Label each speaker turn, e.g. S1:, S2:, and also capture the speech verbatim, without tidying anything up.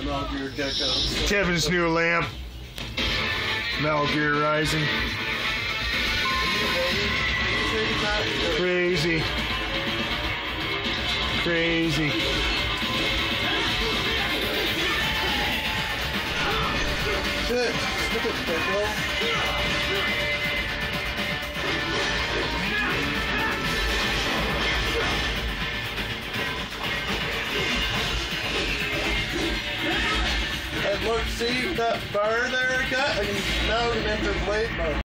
S1: that Metal Gear deco.
S2: Kevin's new lamp. Metal Gear Rising. Crazy. Crazy.
S1: Shit, stupid pickle. And look, see that bar there I got? I can now enter blade mode.